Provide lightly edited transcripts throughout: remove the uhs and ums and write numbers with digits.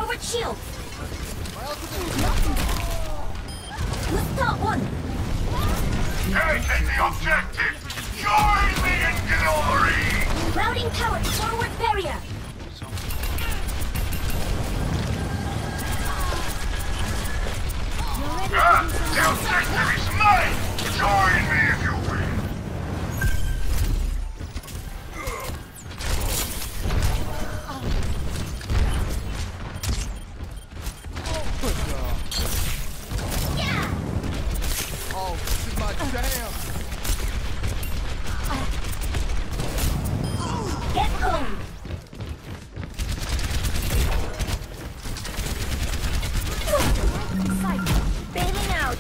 Forward shield! Let's stop one! Hey, take the objective! Join me in glory! Routing tower to forward barrier! The objective is mine! Join me if you will! Oh, this is my jam! Get home! Bailing out!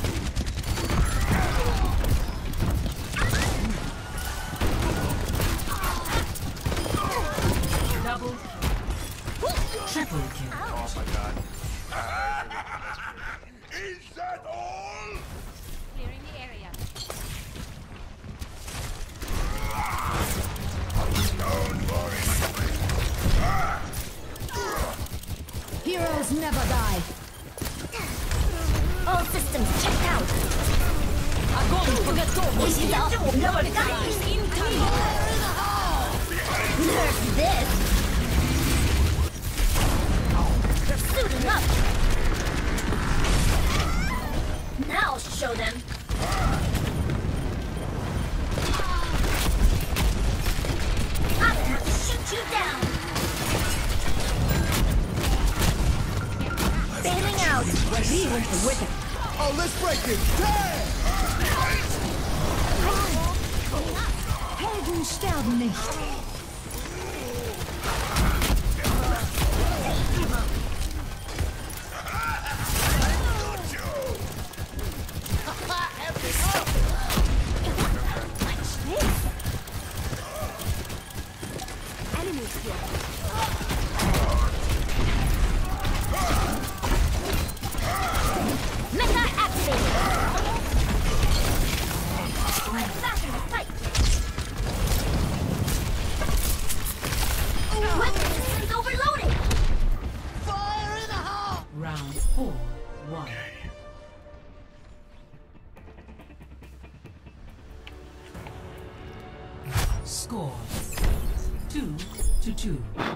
Double. Triple kill. Oh my god. Is that all? Clearing the area. Don't worry, my friend. Heroes never die. All systems checked out. Nerf this! They're suiting up! Now I'll show them! I'm gonna have to shoot you down! Bailing out! Oh, let's break it! Damn! Helden sterben nicht. Enemies here! Mecha activated! I'm back in the fight! Weapon systems overloaded! Fire in the hole! Round 4, 1. Score 2-2.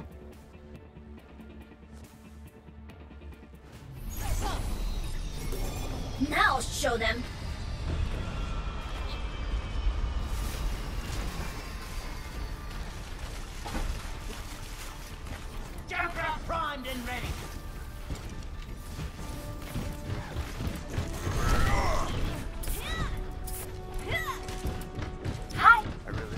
Now I'll show them! Junkrat primed and ready. Hi! I really...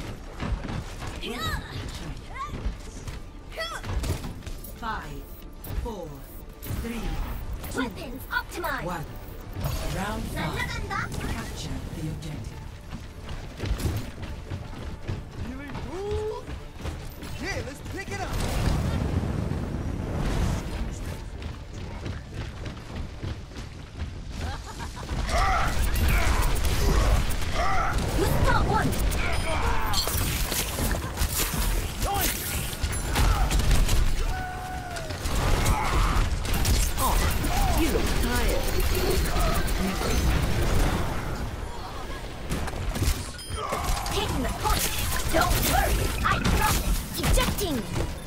5, 4, 3, Weapons optimized! 1. Round 5. 날라간다! Capture the objective. Feeling cool? Yeah, let's pick it up! Let's stop one! You look tired. Taking the point! Don't worry! I promise! Ejecting!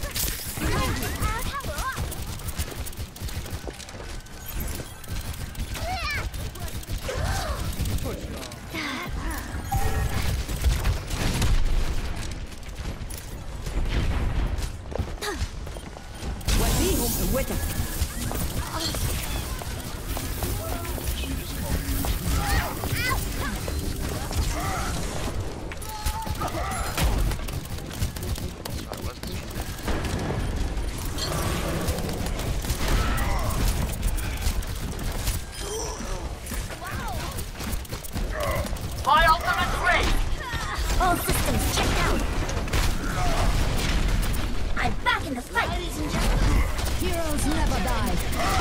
My ultimate's ready. All systems checked out! I'm back in the fight! Ladies and gentlemen! Heroes never die.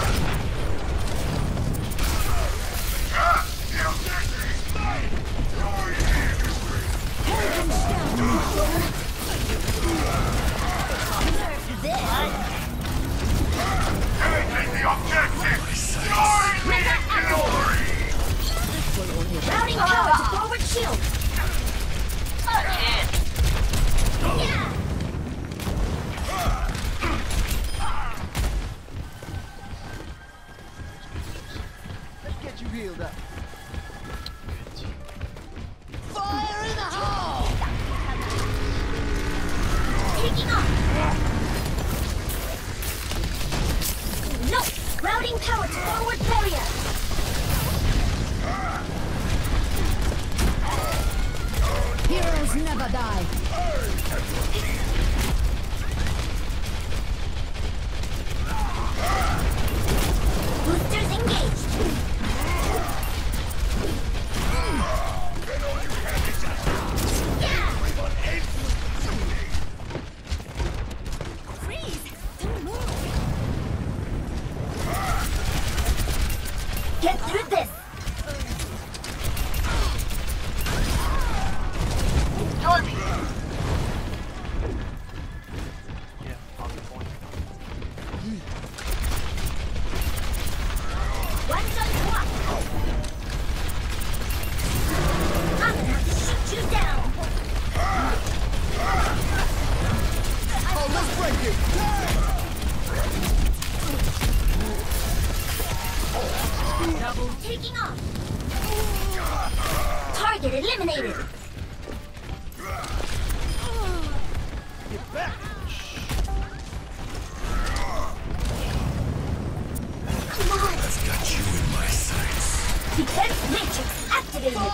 The objective is mine! Join me if you will! Helden sterben nicht. Nerf this! No! Routing power to forward barrier! Heroes never die. Boosters engaged! Yeah! Freeze! Don't move! Get through this! Join me! Yeah, I'll be point. One's on swap! I'm gonna have to shoot you down! Oh, let's break it! Taking off! Target eliminated! Get back! Come on! I've got you in my sights. Defense matrix activated!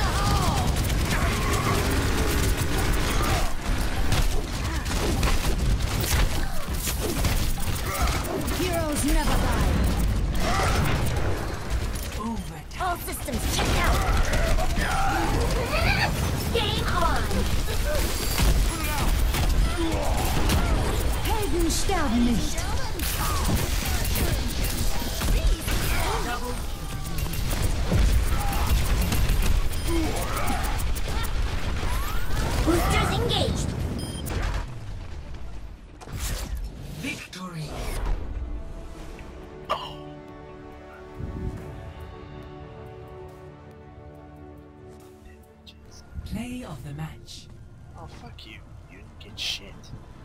Heroes never die. Overtime. All systems checked out! Game on! Helden sterben nicht. Boosters engaged! Victory. Play of the match. Oh, fuck you. You didn't get shit.